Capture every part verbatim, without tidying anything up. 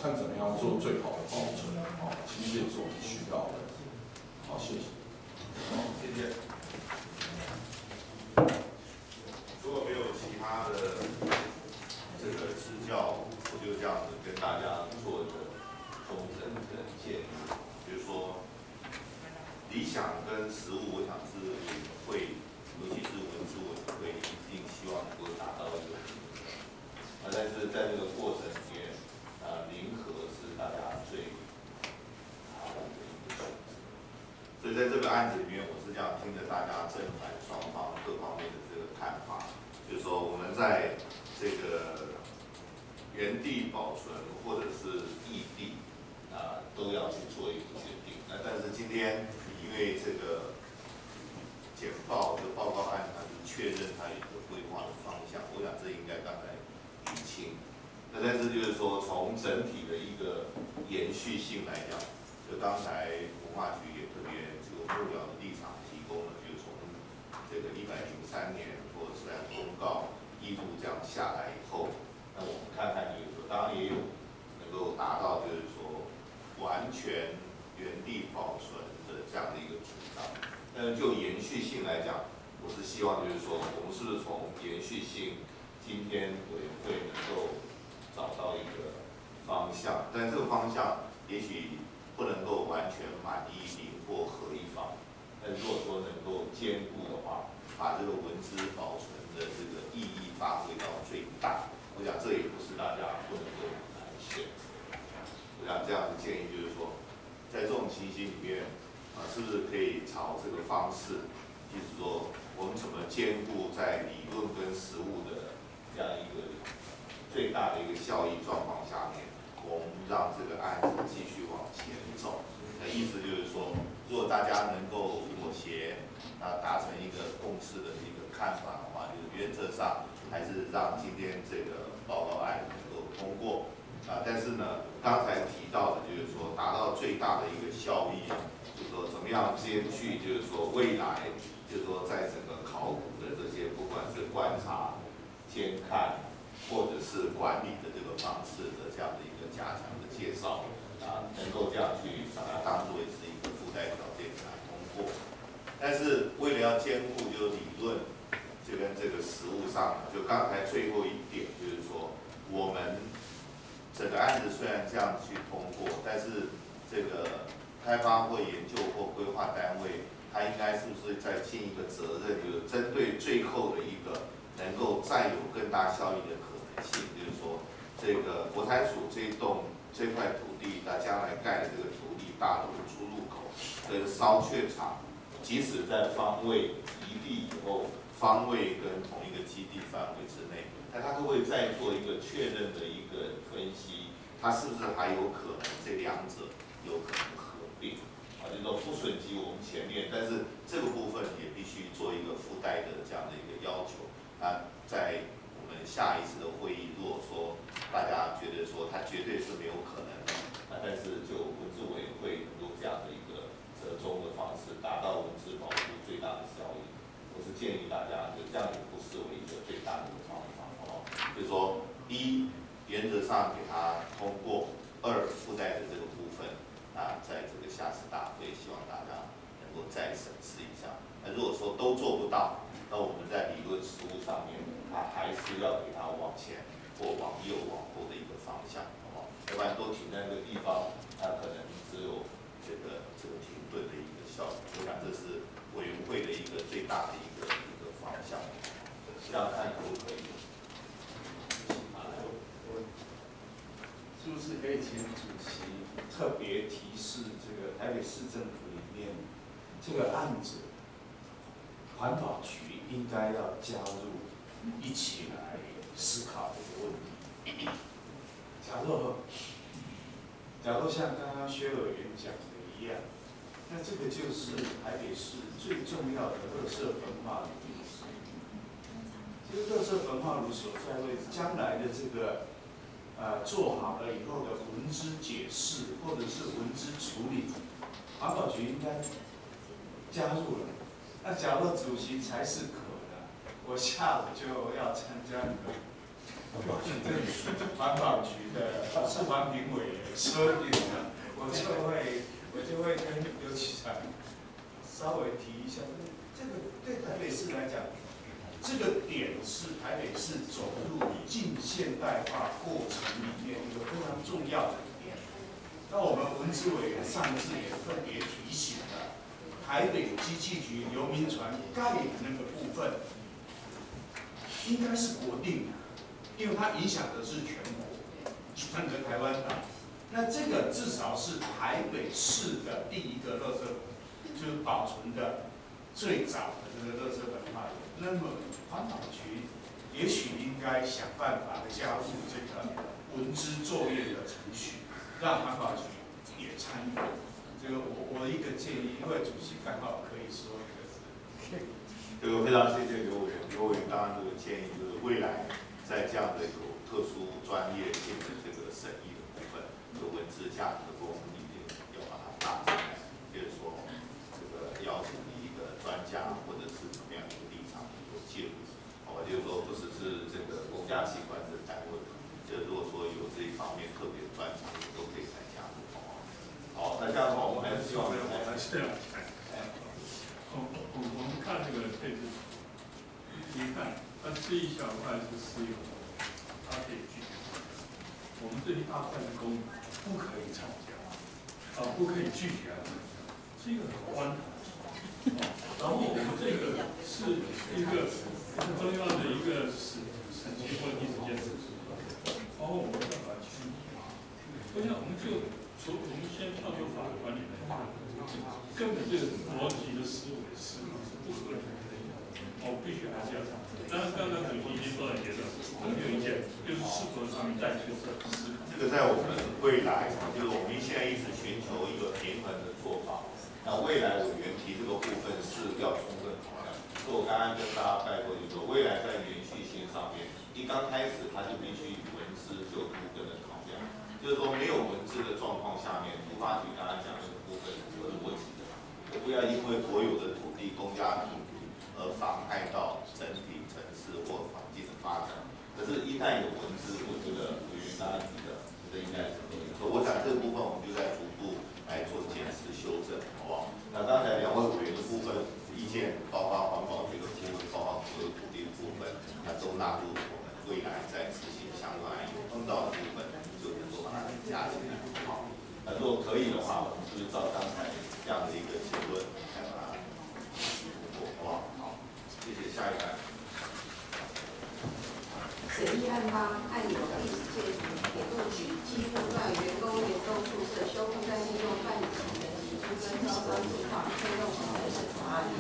看怎么样做最好的保存，哦，其实也是我们需要的。好，谢谢。 好，谢谢。如果没有其他的这个指教，我就这样子跟大家做一个中整的建议，比如说理想跟实务，我想是会，尤其是文字委员会一定希望能够达到一个平衡。啊，但是在这个过程里面，啊，零和是大家最好的一个选择。所以在这个案子里面，我是这样听着大家正反双方各方面的这个看法，就是说我们在这个原地保存或者是异地啊，都要去做一个决定。那但是今天因为这个简报的报告案，它是确认它有一个规划的方向，我想这应该刚才理清。那但是就是说，从整体的一个延续性来讲，就刚才文化局也特别这个幕僚的立场提供了，就从这个一百零三年或者是公告一路这样下来以后，那我们看看就是说，当然也有能够达到就是说完全原地保存的这样的一个主张。但是就延续性来讲，我是希望就是说，我们是不是从延续性，今天委员会能够找到一个方向，但这个方向也许不能够完全满意零或合一方，但如果说能够兼顾的话，把这个文资保存的这个意义发挥到最大，我想这也不是大家不能够来选择。我想这样的建议就是说，在这种情形里面，啊，是不是可以朝这个方式，就是说我们怎么兼顾在理论跟实务的这样一个最大的一个效益状况下面，我们让这个案子继续往前走。的意思就是说，如果大家能够妥协，啊，达成一个共识的一个看法的话，就是原则上还是让今天这个报告案能够通过。啊，但是呢，刚才提到的就是说，达到最大的一个效益，就是说怎么样兼具，就是说未来，就是说在整个考古的这些，不管是观察、监看，或者是管理的这个方式的这样的一个加强的介绍，啊，能够这样去把它当作是一个附带条件来通过。但是为了要兼顾就是理论，就跟这个实务上，就刚才最后一点就是说，我们整个案子虽然这样去通过，但是这个开发或研究或规划单位，它应该是不是再尽一个责任，就是针对最后的一个能够再有更大效益的可能性，就是说，这个国财署这一栋这块土地，它将来盖的这个土地大楼的出入口跟烧却场，即使在方位移地以后，方位跟同一个基地范围之内，那它都会再做一个确认的一个分析，它是不是还有可能这两者有可能合并？啊，就是说不损及我们前面，但是这个部分也必须做一个附带的这样的一个要求。啊，在我们下一次的会议，如果说大家觉得说它绝对是没有可能的，啊，但是就文字委员会能够这样的一个折中的方式，达到文字保护最大的效益，我是建议大家就这样也不失为一个最大的一个方法，好不好？就是说，一原则上给它通过，二附带的这个部分啊，在这个下次大会，希望大家能够再审视一下。那如果说都做不到，那我们在理论实务上面，它还是要给它往前或往右、往后的一个方向，好不好？要不然都停在那个地方，它可能只有这个这个停顿的一个效果。我想这是委员会的一个最大的一个一个方向，这样看可不可以？ 是不是可以请主席特别提示这个台北市政府里面这个案子，环保局应该要加入一起来思考这个问题。假如，假如像刚刚薛委员讲的一样，那这个就是台北市最重要的垃圾焚化炉意思。这个垃圾焚化炉所在位置，将来的这个。呃，做好了以后的文资解释或者是文资处理，环保局应该加入了。那假如主席才是可的，我下午就要参加你们环保局的是环评委员，所以呢，我就会我就会跟刘启才稍微提一下，这个对台北市来讲，这个点是台北市走入近现代化过程里面一个非常重要的点。那我们文资委员上次也分别提醒了，台北机器局游民船盖的那个部分，应该是国定的，因为它影响的是全国，整个台湾岛。那这个至少是台北市的第一个垃圾，就是保存的最早的这个垃圾文化。那么环保局也许应该想办法加入这个文资作业的程序，让环保局也参与。这个我我的一个建议，因为主席刚好可以说一个字。 这个非常谢谢刘委员，刘委员当然这个建议就是未来在这样的有特殊专业性的这个审议的部分，有文字价值的部分一定要把它纳进来，就是说这个邀请一个专家或者是怎么样一个立场有介入，好吧？就是说不只是这个公家机关的单位，就如果说有这一方面特别的专长，都可以来加入，好吧？好，那这样的话，我们还是希望来来是这样。我我我们看这个配置，一看它这一小块是私有的，它可以拒绝。我们这一大块是公有，不可以吵架，啊，不可以拒绝啊，是一个很宽的。然后我们这个是一个很重要的一个审审计问题之间的，然后我们要把它区别。我想我们就从我们先跳出法律观点来看，根本这个逻辑的思维是不合理的。我必须还是要讲。当然，刚刚主席已经说了别的，我没有意见，就是适合他们带去的思考。 这个在我们未来，就是我们现在一直寻求一个平衡的做法。那未来委员提这个部分是要充分考量。所以我刚刚跟大家拜过，就是说未来在延续性上面，一刚开始它就必须文字就部分的考量，就是说没有文字的状况下面，突发局刚刚讲这个部分是有逻辑的，我不要因为国有的土地公家土地而妨害到整体城市或环境的发展。可是，一旦有文字，我觉得委员刚刚提的，这应该是可以。所以我想这个部分我们就在逐步来做检视修正，好不好？那刚才两位委员的部分意见，包括环保局的部分，包括所有土地的部分，那都纳入我们未来在执行相关案有碰到的部分，就能够把它加进来，好。那如果可以的话，我们就是照刚才这样的一个结论来把它过，好不好？好，谢谢。下一个。 审议案八，案由第十届铁路局基部段员工联动宿舍修复再利用办理期的提出跟招商计划推动行政审查案。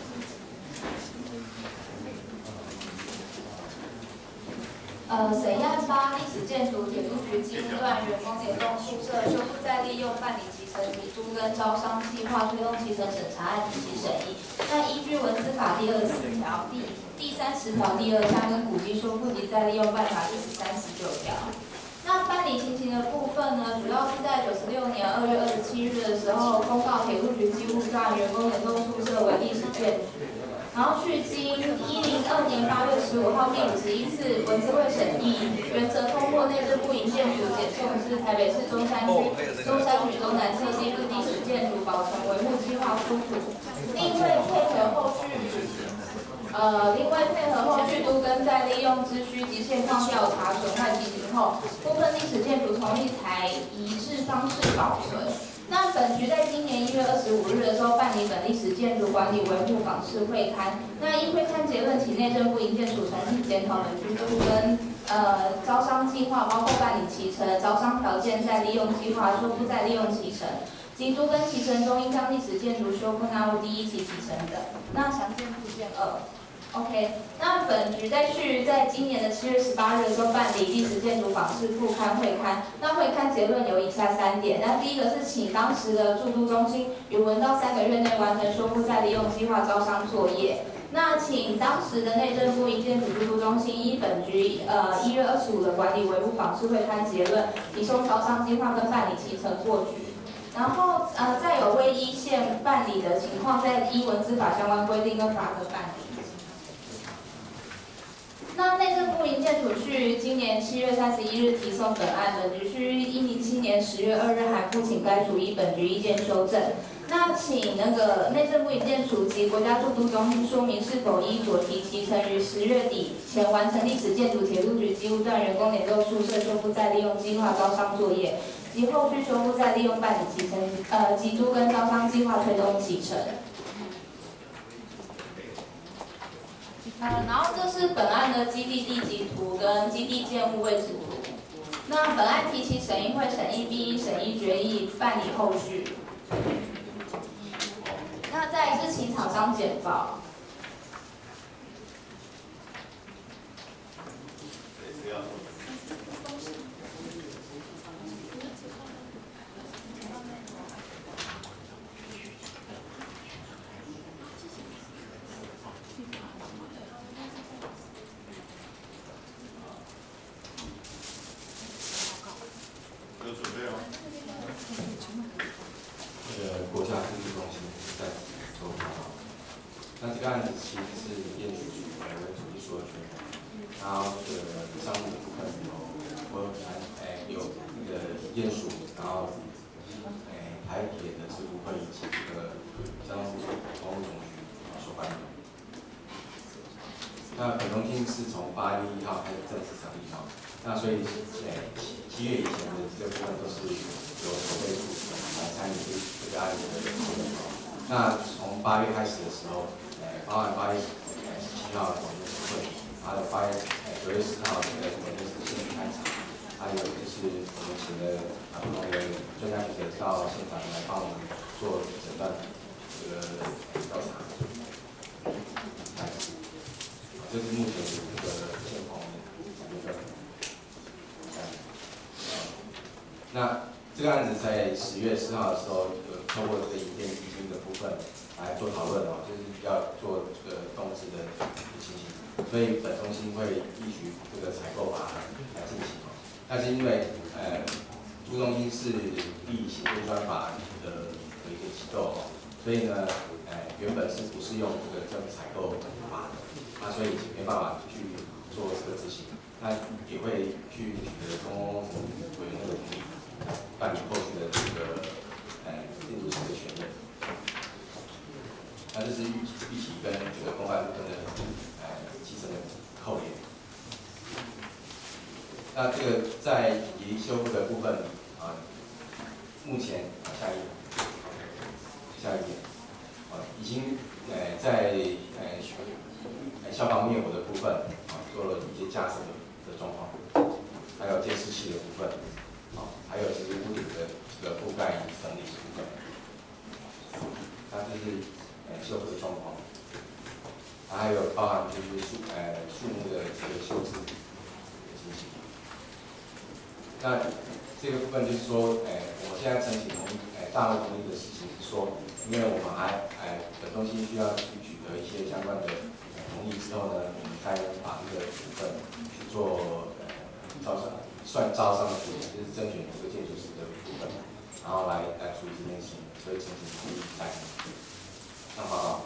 呃，审议案八，历史建筑铁路局基部段员工联动宿舍修复再利用办理期程提出跟招商计划推动期程审查案提起审议。那依据文资法第二十四条第第三十条第二项跟古迹修复及再利用办法第十三十九条。那办理情形的部分呢，主要是在九十六年二月二十七日的时候，公告铁路局基部段员工联动宿舍为历史建筑。然后距今一零二年八月十五号第五十一次文资会审议，原则通过内政部营建署检送至台北市中山区中山区东南侧基部历史建筑保存维护计划出土，另为配合后续，呃，另外配合后续都更再利用之需及现况调查损害情形后，部分历史建筑同意采移置方式保存。那本局在今年一月二十五日的时候办理本历史建筑管理维护访视会勘。那依会勘结论，其内政部营建署重新检讨本局都跟呃招商计划，包括办理期程、招商条件、再利用计划、修复再利用期程，及都跟期程中应将历史建筑修复纳入第一期期程等。那详见附件二。OK， 那本局在续在今年的七月十八日的时候办理历史建筑访视复勘会勘。那会勘结论有以下三点。那第一个是请当时的驻都中心于文到三个月内完成修复再利用计划招商作业。那请当时的内政部营建署驻都中心依本局呃一月二十五的管理维护访视会勘结论，提送招商计划跟办理期程过局。然后呃再有未依线办理的情况，再依文资法相关规定跟法则办理。那内政部营建署去今年七月三十一日提送本案，本局需依十月二日函复请该组依本局意见修正。那请那个内政部营建署及国家住都中心说明是否依左提其曾于十月底前完成历史建筑铁路局机务段员工联络宿舍修复再利用计划招商作业及后续修复再利用办理期程，呃，及都跟招商计划推动启程。呃，然后这是本案的基地地籍图跟基地建物位置图。那本案提起审议会审议并依审议决议办理后续。那再来是请厂商简报。 有准备吗？ 那个国家土地中心在做报告。那这个案子其实是业主局为土地所有权，然后这个商务的部分有我还哎有那个业属，然后哎台铁的事务会以及这个交通部公务总局所办的。那本中心是从八月一号开始正式成立哈，那所以哎七月以前的这个部分都是由筹备处来参与这这个案子的讨论。那从八月开始的时候，呃，包含八月呃十七号的总决会，还有八月呃九月十号的总决是现场开场，还有就是我们请的啊不同的专家学者到现场来帮我们做诊断这个调查。这是目前的这个现况的部分。那这个案子在十月四号的时候，有透过这个营建基金的部分来做讨论哦，就是要做这个动资的情形，所以本中心会依据这个采购法来进行哦。但是因为呃，都中心是依行政专法的的一个机构哦，所以呢，呃，原本是不是用这个政府采购法的，那所以没办法去做这个执行，那也会去取得公共工程委员会的同意。办理后续的这个呃建筑师的权利，那这是预预期跟这个公办部分的呃基层的扣连。那这个在以修复的部分啊，目前啊下一下一页啊已经呃在呃消防灭火的部分啊做了一些架设的的状况，还有监视器的部分。好，还有就是屋顶的这个覆盖整理的部分，那这是呃修复的状况，还有包含就是树呃树木的这个修枝的情形。那这个部分就是说，呃，我现在申请同意，呃，大陆同意的事情是说，因为我们还呃本中心需要去取得一些相关的同意之后呢，我们才能把这个部分去做呃招商。算招商的部分，就是甄选这个建筑师的部分，然后来来处理这件事情，所以请请注意在上报告。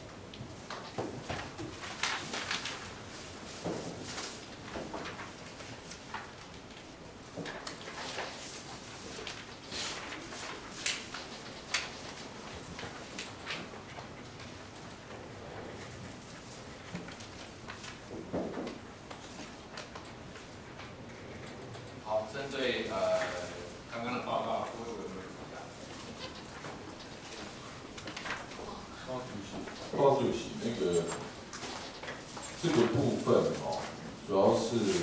针对呃刚刚的报告，各位有没有评价？ 包主席，包主席，那个这个部分哦，主要是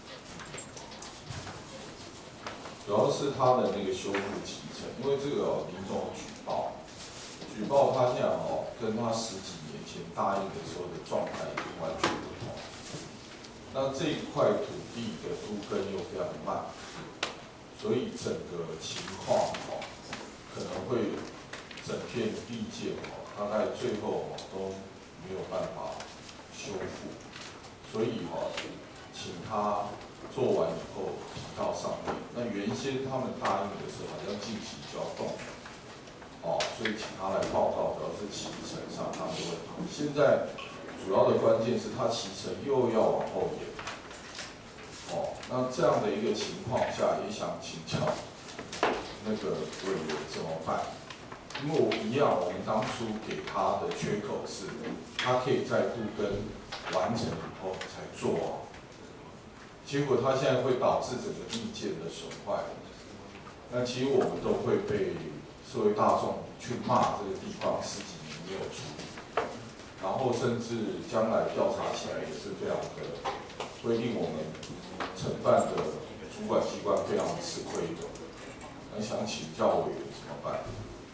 主要是他的那个修复期程，因为这个哦，民众举报，举报他现在哦，跟他十几年前答应的时候的状态已经完全不同。那这一块土地的都更又非常慢，所以整个情况哦，可能会整片地界哦，大概最后哦都没有办法修复，所以哦，请他做完以后提到上面。那原先他们答应的是好像近期就要动，哦，所以请他来报告，主要是期程上他们的问题。现在主要的关键是他期程又要往后延。哦，那这样的一个情况下，也想请教那个委员怎么办？因为我一样，我们当初给他的缺口是，他可以在都更完成以后才做啊。结果他现在会导致整个意见的损坏，那其实我们都会被社会大众去骂这个地方十几年没有处理，然后甚至将来调查起来也是非常的，会令我们承办的主管机关非常吃亏的。那想请教委员怎么办？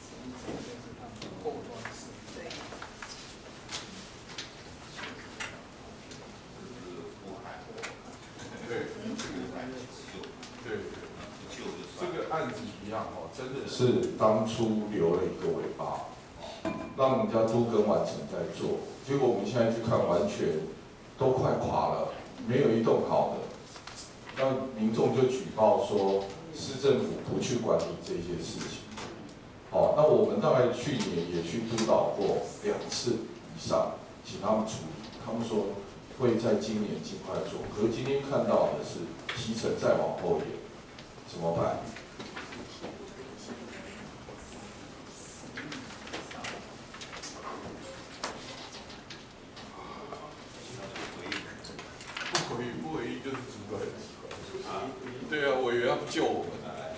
这个案子一样哦，真的是当初留了一个尾巴，让人家都更完成再做，结果我们现在去看，完全都快垮了，没有一栋好的。那民众就举报说，市政府不去管理这些事情。好，那我们大概去年也去督导过两次以上，请他们处理，他们说会在今年尽快做。可是今天看到的是提成再往后延，怎么办？ 不回不回应就是主管啊，对啊，委员要救我们啊。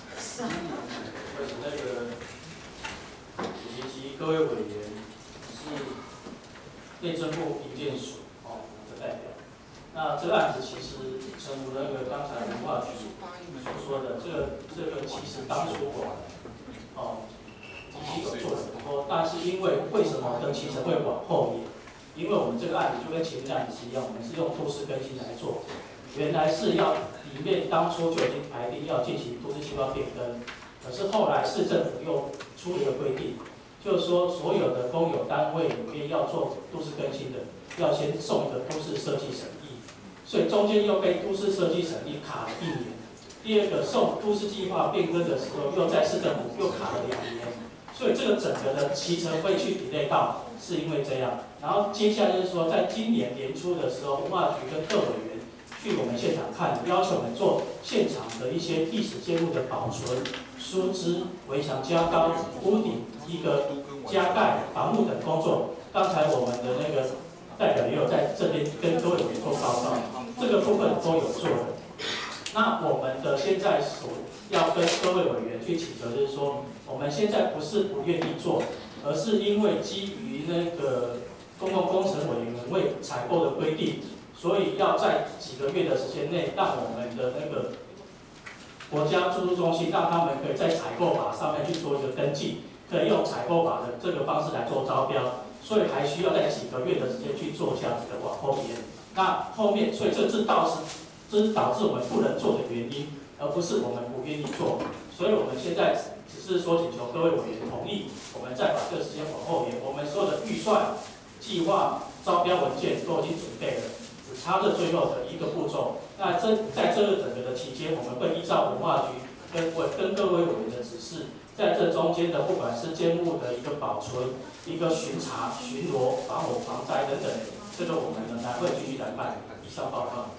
那个主席及各位委员是内政部营建署哦的代表。那这个案子其实正如那个刚才文化局所说的，这个这个其实当初我哦已经有做了很多，但是因为为什么跟其实会往后延？因为我们这个案子就跟前面案子是一样，我们是用都市更新来做，原来是要里面当初就已经排定要进行都市计划变更。可是后来市政府又出了一个规定，就是说所有的公有单位里面要做都市更新的，要先送一个都市设计审议，所以中间又被都市设计审议卡了一年。第二个送都市计划变更的时候，又在市政府又卡了两年，所以这个整个的期程会去 delay 到，是因为这样。然后接下来就是说，在今年年初的时候，文化局跟各委员去我们现场看，要求我们做现场的一些历史建物的保存、疏枝、围墙加高、屋顶一个加盖、防护等工作。刚才我们的那个代表也有在这边跟各位委员做报告，这个部分都有做的。那我们的现在所要跟各位委员去请求，就是说，我们现在不是不愿意做，而是因为基于那个公共工程委员会采购的规定。所以要在几个月的时间内，让我们的那个国家住宿中心，让他们可以在采购法上面去做一个登记，可以用采购法的这个方式来做招标。所以还需要在几个月的时间去做这样子的往后延。那后面，所以这是导致，这是导致我们不能做的原因，而不是我们不愿意做。所以我们现在只是说请求各位委员同意，我们再把这个时间往后延。我们所有的预算、计划、招标文件都已经准备了。只差这最后的一个步骤。那这在这个整个的期间，我们会依照文化局跟委跟各位委员的指示，在这中间的不管是建物的一个保存、一个巡查、巡逻、防火、防灾等等，这个我们仍然会继续来办。以上报告。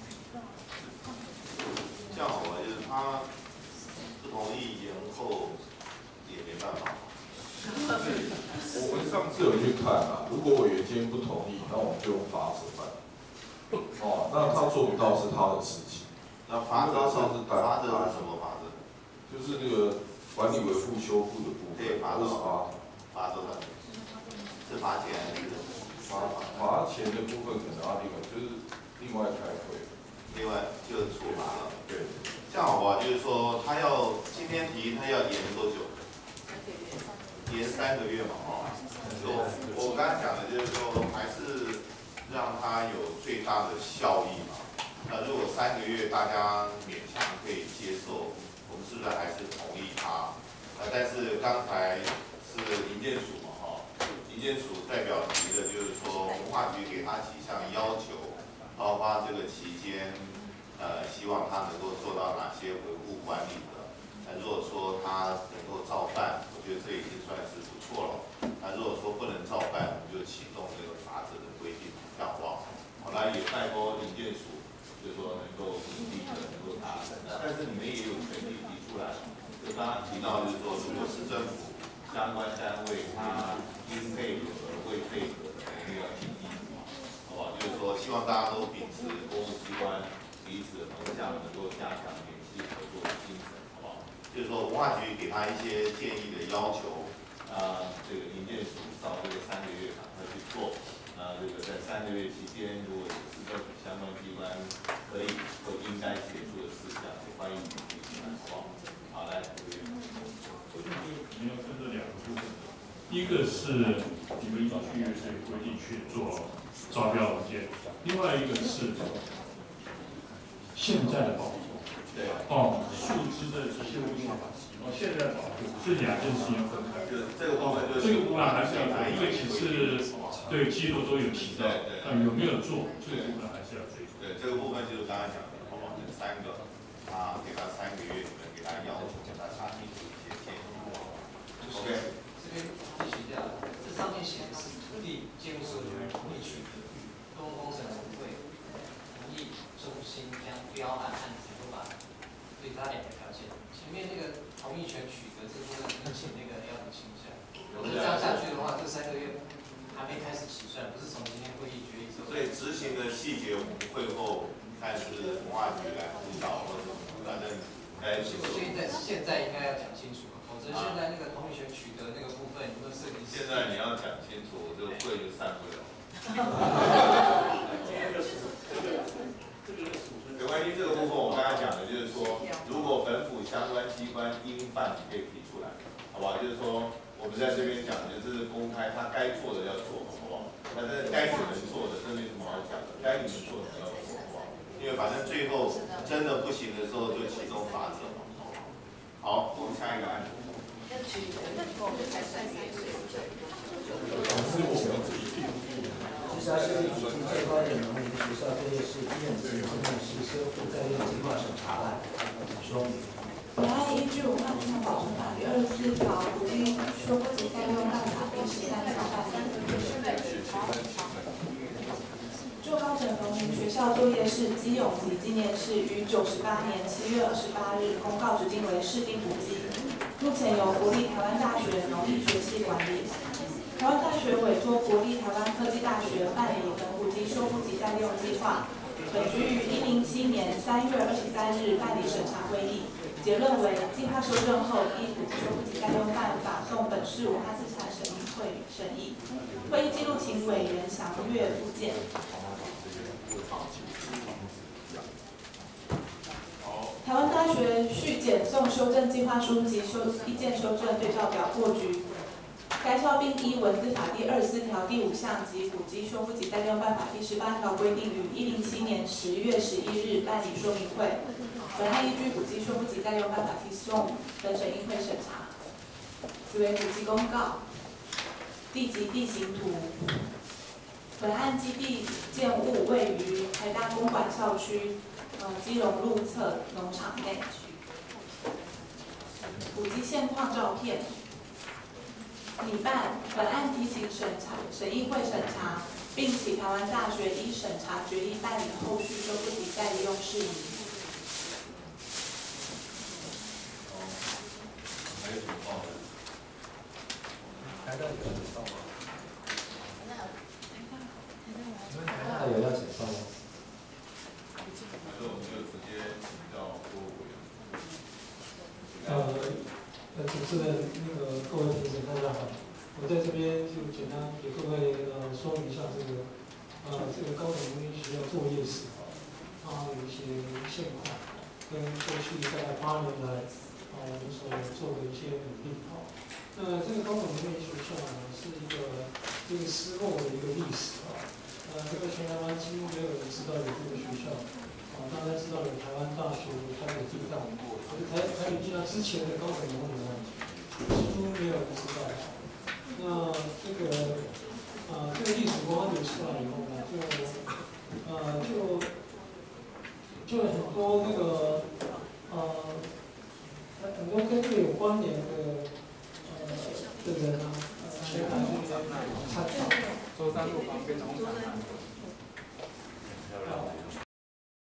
这样好吧，就是他不同意延后也没办法。 我们上次有去看啊，如果委员今天不同意，那我们就用法则办。哦，那他做不到是他的事情。 那法则是法则是什么法则？ 就是那个管理维护修复的部分， 对，罚二十八。 罚多少？是罚钱还是？ 罚罚钱的部分可能要另外，就是另外开会。 另外就是处罚了。 对。 这样好不好？就是说他要今天提他要延多久？延三个月嘛，哦。我刚才讲的就是说还是。让它有最大的效益嘛？那如果三个月大家勉强可以接受，我们是不是还是同意它？呃，但是刚才是营建署嘛，哈，营建署代表提的就是说，文化局给他几项要求，包括这个期间，呃，希望他能够做到哪些维护管理的。那如果说他能够照办，我觉得这已经算是不错了。那如果说不能照办，我们就启动这个法则的规定。这样好不好？好，那也代表营建署，就是说能够努力的能够达成。那但是你们也有权利提出来，这刚刚提到就是说，如果市政府相关单位它应配合未配合的，我们要提议，好不好？就是说，希望大家都秉持公务机关彼此的横向能够加强联系合作的精神，好不好？就是说，文化局给他一些建议的要求，啊，这个营建署到这个三个月赶快去做。那这个在三个月期间，如果有市政府相关机关可以或应该协助的事项，也欢迎你们提出来，好不好？好，来，委员。 我觉得你要分这两个部分，第一个是你们依据这个规定去做招标文件，另外一个是现在的保护。 对。 哦，树枝的这些物件，哦，现在的保护是两件事情要分开。 就是这个部分就是。 这个部分还是要做，因为其实。对，记录都有提到，那有没有做，这个部分还是要追求。 对，这个部分就是刚才讲的，好不好？这三个，他给他三个月，你们给他要求，给他查清楚一些建议，好不好 ？OK。 这边继续掉，这上面写的是土地建筑所有人同意取得，公共工程委员会同意中心将标案案子都把对他两个条件，前面那个同意权取得这部分，请那个要不清一下。如果这样下去的话，这三个月。还没开始起算，不是从今天会议决议之后。 所以执行的细节我们会后看是文化局来辅导或者什么，反正该是。 现在现在应该要讲清楚，否则现在那个同意权取得那个部分，你们设计师。 现在你要讲清楚，我这个会就散不了。没关系，这个部分我刚才讲的就是说，如果本府相关机关应办，你可以提出来，好不好？就是说。我们在这边讲的就是公开，他该做的要做，好不好？但是该你们做的，这没什么好讲的，该你们做的要做，好不好？因为反正最后真的不行的时候，就启动法则。好，我们下一个案子。 要取得认购才算三岁。 直辖市立主题最高人民学校作业是一任期后面是修复再用计划审查案，说明。 本案依据《文化资产保存法》第二十四条，古今说不及再用办法第十三条办理。就高等农林学校作业是基永吉纪念室于九十八年七月二十八日公告指定为市定古迹，目前由国立台湾大学农艺学系管理。台湾大学委托国立台湾科技大学办理本古迹修复及再利用计划，本局于一零七年三月二十三日办理审查会议。结论为计划修正后，依古迹修复及再用办法送本市文化资产审议会审议。会议记录请委员详阅附件。台湾大学续检送修正计划书及修意见修正对照表过局。该校并依文字法第二十四条第五项及古迹修复及再利用办法第十八条规定，于一零七年十月十一日办理说明会。本案依据古迹修复及再用办法提送本审议会审查。此为古迹公告。地籍地形图。本案基地建物位于台大公馆校区，呃基隆路侧农场内。古迹现况照片。拟办本案提请审查审议会审查，并请台湾大学依审查决议办理后续修复及再利用事宜。 还有什么报的？ 台大有简报吗？台大有要简报吗？ 还是我们就直接请教郭委员。 呃，呃，主持人，那个各位评审大家好，我在这边就简单给各位呃说明一下这个呃这个高等农林学校作业史啊，它有一些现况，跟过去大概八年来啊我们所做的一些努力啊。那这个高等农林学校呢，是一个这个失落的一个历史啊。呃，这个全台湾几乎没有人知道有这个学校。啊，大家知道有台湾大学、台北地大，可是台台北地大之前的高等农林呢，几乎没有人知道。那这个啊，这个历史文化流出来以后呢，就呃就就有很多那个呃很多跟这个有关联的呃的人啊，呃前来这边参访。 舟山路旁边农场。